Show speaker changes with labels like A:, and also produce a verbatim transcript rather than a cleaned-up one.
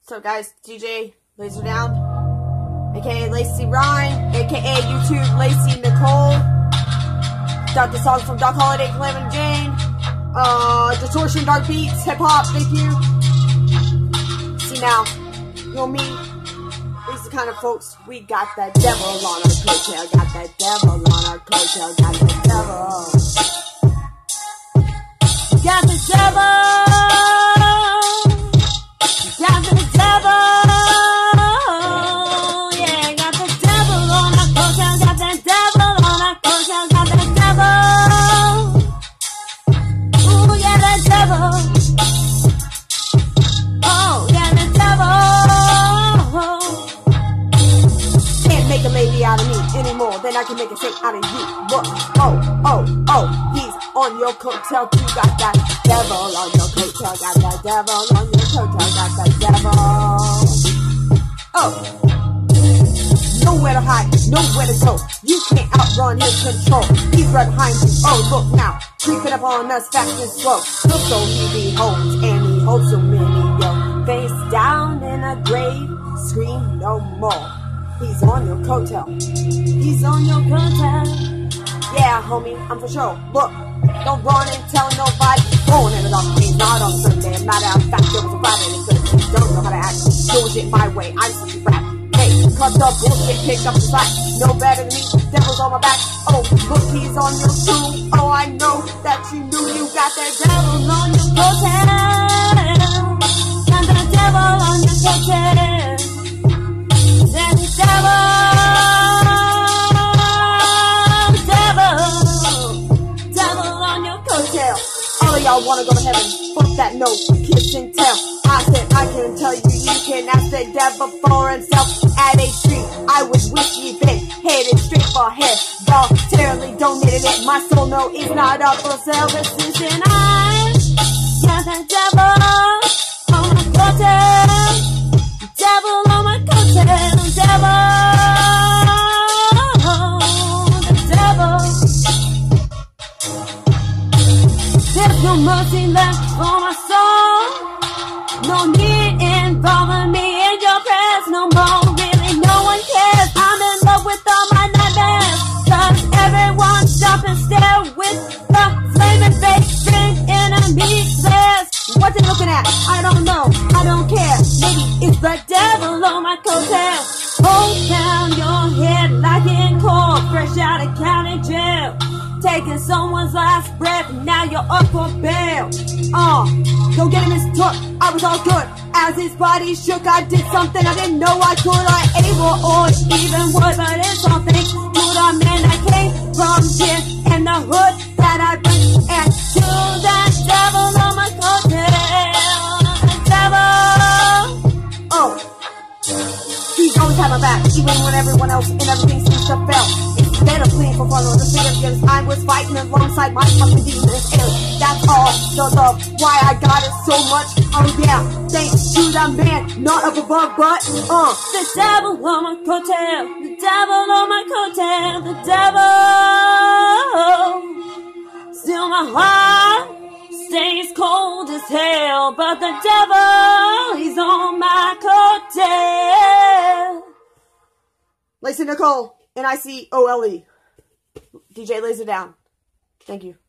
A: So guys, D J Laser Down, aka Lacey Ryan, aka YouTube Lacey Nicole. Got the song from Doc Holiday, Calamity Jane. Uh, Distortion, Dark Beats, Hip Hop, thank you. See now, you know me, these are the kind of folks, we got that devil on our coattail, got that devil on our coattail, got that devil. Got the devil, got the devil, yeah, got the devil on our coattail, got that devil on our coattail, got that devil. Ooh, yeah, that devil. Oh, yeah, the devil. Can't make a lady out of me anymore than I can make a saint out of you. Look, oh, oh, oh, he's on your coattail, you got that devil on your coattail, got that devil on your coattail, got that devil. Oh, nowhere to hide, nowhere to go, you can't outrun his control, he's right behind you, oh look now, creeping up on us fast and slow, look so he beholds, and he holds so many, yo, face down in a grave, scream no more, he's on your coattail, he's on your coattail. Yeah, homie, I'm for sure. Look, don't run and tell nobody. Born in the dark days, not on Sunday. Matter of fact, there was a Friday. They could have don't know how to act. Doing shit my way, I'm such a rap. Hey, cut the bullshit, pick up the slack. No better than me, devil's on my back. Oh, look, he's on your shoe. Oh, I know that you knew you got that devil on your coattail. Got that devil on your coattail. That devil. All of y'all wanna go to heaven, fuck that no, kiss and tell. I said I can tell you, you can ask the devil for himself. At a street, I was whiskey bit, headed straight for hell. Voluntarily donated it, my soul no, it's not up for sale. Listen, I got that devil on my coattail, devil on my coattail, devil, the devil. There's no mercy left for my soul. No need involving me in your prayers no more. Really, no one cares. I'm in love with all my nightmares. Cause everyone's jumping stare with the flaming face thing enemy says. What's it looking at? I don't know. I don't care. Maybe it's the devil on my coattail. Hold down your head like in court, fresh out of county jail. Taking someone's last breath, now you're up for bail. Uh, don't get him mistook, I was all good. As his body shook, I did something I didn't know I could. I able or even would, but it's something to the man that came from here and the hood that I bring. And to that devil on my coattail, the devil. Oh, he's always had my back, even when everyone else and everything seems to fail. Instead of pleading for fun on the significance, I was fighting alongside my fucking demons. That's all the love, why I got it so much. Oh yeah, thanks to the man, not up above, but uh, the devil on my coattail, the devil on my coattail, the devil. Still my heart stays cold as hell, but the devil, he's on my coattail. Lacey Nicole. N I C O L E. D J Laser Down. Thank you.